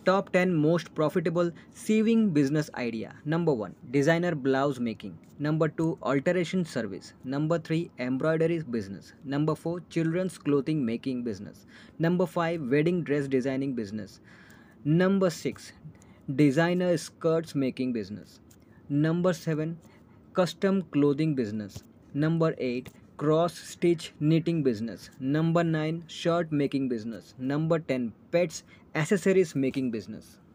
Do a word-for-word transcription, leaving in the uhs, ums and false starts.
Top ten most profitable sewing business idea. Number one, designer blouse making. Number two, alteration service. Number three, embroidery business. Number four, children's clothing making business. Number five, wedding dress designing business. Number six, designer skirts making business. Number seven, custom clothing business. Number eight, cross stitch knitting business. Number nine, shirt making business. Number ten, pets accessories making business.